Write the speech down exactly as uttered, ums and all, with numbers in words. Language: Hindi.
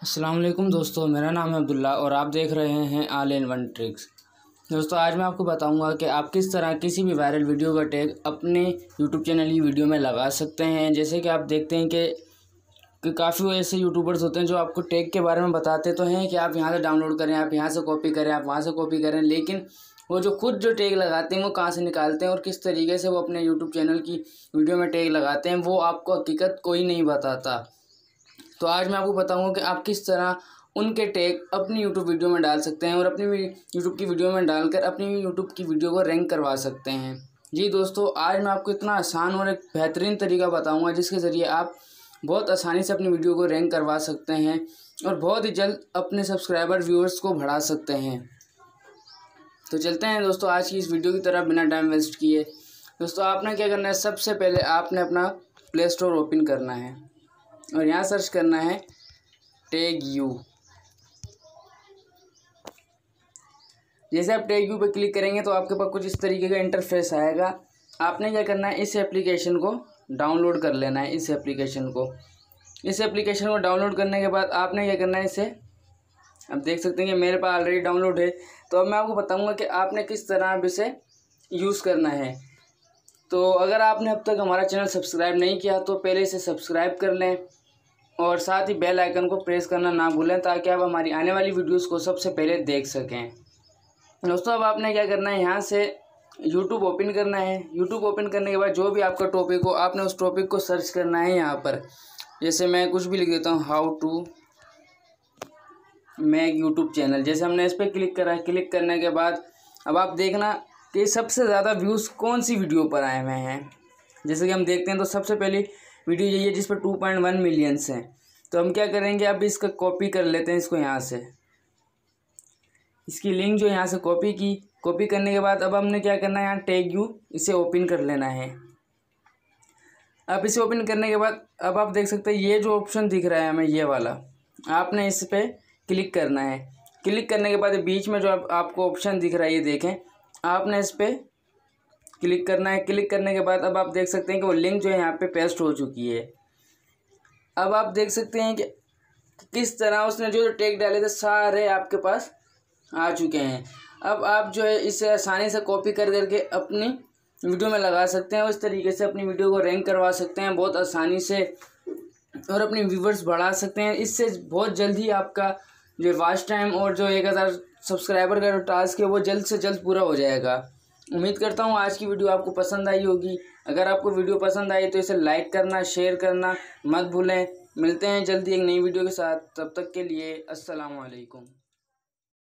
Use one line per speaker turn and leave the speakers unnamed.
अस्सलाम वालेकुम दोस्तों, मेरा नाम है अब्दुल्ला और आप देख रहे हैं ऑल इन वन ट्रिक्स। दोस्तों आज मैं आपको बताऊंगा कि आप किस तरह किसी भी वायरल वीडियो का टैग अपने यूट्यूब चैनल की वीडियो में लगा सकते हैं। जैसे कि आप देखते हैं कि, कि काफ़ी ऐसे यूट्यूबर्स होते हैं जो आपको टैग के बारे में बताते तो हैं कि आप यहाँ से डाउनलोड करें, आप यहाँ से कॉपी करें, आप वहाँ से कॉपी करें, लेकिन वो जो खुद जो टैग लगाते हैं वो कहाँ से निकालते हैं और किस तरीके से वो अपने यूट्यूब चैनल की वीडियो में टैग लगाते हैं, वो आपको हकीकत कोई नहीं बताता। तो आज मैं आपको बताऊंगा कि आप किस तरह उनके टैग अपनी यूट्यूब वीडियो में डाल सकते हैं और अपनी यूट्यूब की वीडियो में डालकर अपनी यूट्यूब की वीडियो को रैंक करवा सकते हैं। जी दोस्तों, आज मैं आपको इतना आसान और एक बेहतरीन तरीका बताऊंगा जिसके ज़रिए आप बहुत आसानी से अपनी वीडियो को रैंक करवा सकते हैं और बहुत ही जल्द अपने सब्सक्राइबर व्यूअर्स को बढ़ा सकते हैं। तो चलते हैं दोस्तों आज की इस वीडियो की तरफ बिना टाइम वेस्ट किए। दोस्तों आपने क्या करना है, सबसे पहले आपने अपना प्ले स्टोर ओपन करना है और यहाँ सर्च करना है टैग यू। जैसे आप टैग यू पर क्लिक करेंगे तो आपके पास कुछ इस तरीके का इंटरफेस आएगा। आपने क्या करना है, इस एप्लीकेशन को डाउनलोड कर लेना है। इस एप्लीकेशन को इस एप्लीकेशन को डाउनलोड करने के बाद आपने क्या करना है, इसे अब देख सकते हैं कि मेरे पास ऑलरेडी डाउनलोड है। तो अब मैं आपको बताऊंगा कि आपने किस तरह अब इसे यूज़ करना है। तो अगर आपने अब तक हमारा चैनल सब्सक्राइब नहीं किया तो पहले इसे सब्सक्राइब कर लें और साथ ही बेल आइकन को प्रेस करना ना भूलें ताकि आप हमारी आने वाली वीडियोस को सबसे पहले देख सकें। दोस्तों अब आपने क्या करना है, यहाँ से यूट्यूब ओपन करना है। यूट्यूब ओपन करने के बाद जो भी आपका टॉपिक हो आपने उस टॉपिक को सर्च करना है। यहाँ पर जैसे मैं कुछ भी लिख देता हूँ, how to make YouTube channel. जैसे हमने इस पर क्लिक करा, क्लिक करने के बाद अब आप देखना कि सबसे ज़्यादा व्यूज़ कौन सी वीडियो पर आए हुए हैं। जैसे कि हम देखते हैं तो सबसे पहली वीडियो यही है जिस पर टू पॉइंट वन मिलियंस हैं। तो हम क्या करेंगे, अब इसका कॉपी कर लेते हैं इसको यहाँ से। इसकी लिंक जो यहाँ से कॉपी की, कॉपी करने के बाद अब हमने क्या करना है, यहाँ टैग यू इसे ओपन कर लेना है। अब इसे ओपन करने के बाद अब आप देख सकते हैं ये जो ऑप्शन दिख रहा है हमें, ये वाला, आपने इस पर क्लिक करना है। क्लिक करने के बाद बीच में जो आप, आपको ऑप्शन दिख रहा है ये देखें, आपने इस पर क्लिक करना है। क्लिक करने के बाद अब आप देख सकते हैं कि वो लिंक जो है यहाँ पे पेस्ट हो चुकी है। अब आप देख सकते हैं कि किस तरह उसने जो टैग डाले थे सारे आपके पास आ चुके हैं। अब आप जो है इसे आसानी से कॉपी कर करके अपनी वीडियो में लगा सकते हैं और इस तरीके से अपनी वीडियो को रैंक करवा सकते हैं बहुत आसानी से और अपने व्यूवर्स बढ़ा सकते हैं। इससे बहुत जल्दी आपका जो वॉच टाइम और जो एक हज़ार सब्सक्राइबर का जो टास्क है वो जल्द से जल्द पूरा हो जाएगा। उम्मीद करता हूँ आज की वीडियो आपको पसंद आई होगी। अगर आपको वीडियो पसंद आई तो इसे लाइक करना, शेयर करना मत भूलें। मिलते हैं जल्दी एक नई वीडियो के साथ, तब तक के लिए अस्सलाम वालेकुम।